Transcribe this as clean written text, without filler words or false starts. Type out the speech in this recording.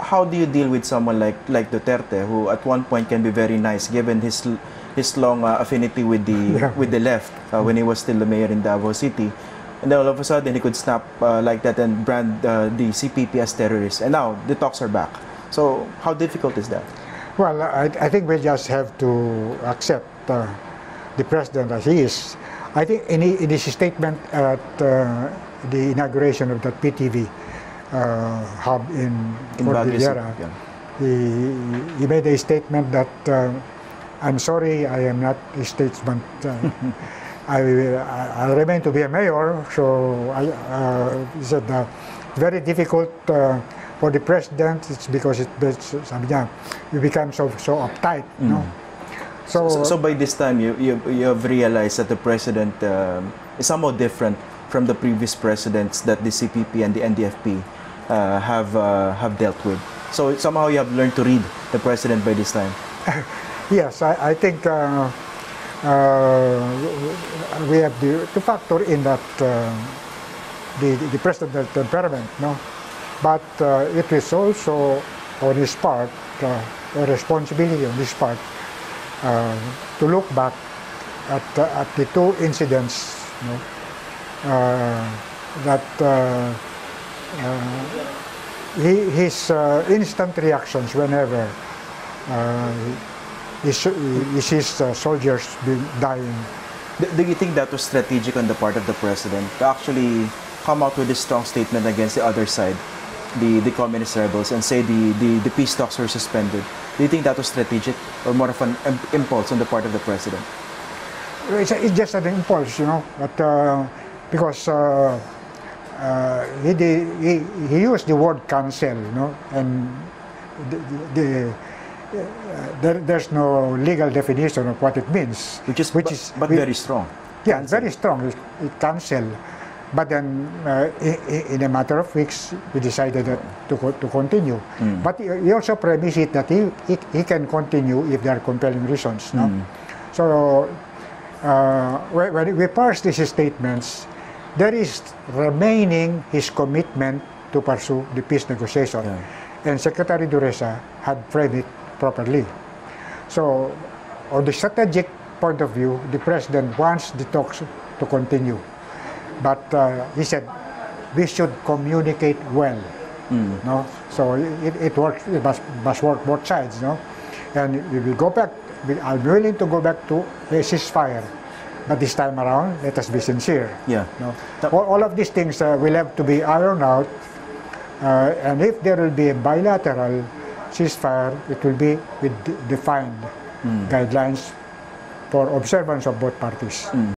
how do you deal with someone like Duterte, who at one point can be very nice, given his long affinity with the left when he was still the mayor in Davao City, and then all of a sudden he could snap like that and brand the CPP as terrorists, and now the talks are back. So how difficult is that? Well, I think we just have to accept the president as he is. I think in his statement at the inauguration of the PTV hub in Cordillera, he made a statement that I'm sorry, I am not a statesman. I remain to be a mayor, so he said very difficult for the president. It's because sabi niya, you become so uptight. No? So by this time, you have realized that the president is somewhat different from the previous presidents that the CPP and the NDFP have dealt with. So somehow you have learned to read the president by this time. Yes, I think we have to factor in that the president's temperament, no? But it is also on his part a responsibility on his part to look back at the two incidents, you know, that his instant reactions whenever he sees soldiers dying. Do you think that was strategic on the part of the president to actually come out with a strong statement against the other side, the communist rebels, and say the peace talks were suspended? Do you think that was strategic or more of an impulse on the part of the president? It's just an impulse, you know, but because he used the word cancel, you know, and there's no legal definition of what it means. But very strong. Yeah, cancel. Very strong. It cancel. But then, in a matter of weeks, we decided to continue. But he also premised it that he can continue if there are compelling reasons. No? So, when we parse these statements, there is remaining his commitment to pursue the peace negotiation. Yeah. And Secretary Dureza had framed it properly. So, on the strategic point of view, the president wants the talks to continue. But he said we should communicate well, no? So it works. It must work both sides, no? And if we go back, I'm willing to go back to a ceasefire, but this time around, let us be sincere. Yeah. No? All of these things will have to be ironed out, and if there will be a bilateral ceasefire, it will be with defined guidelines for observance of both parties.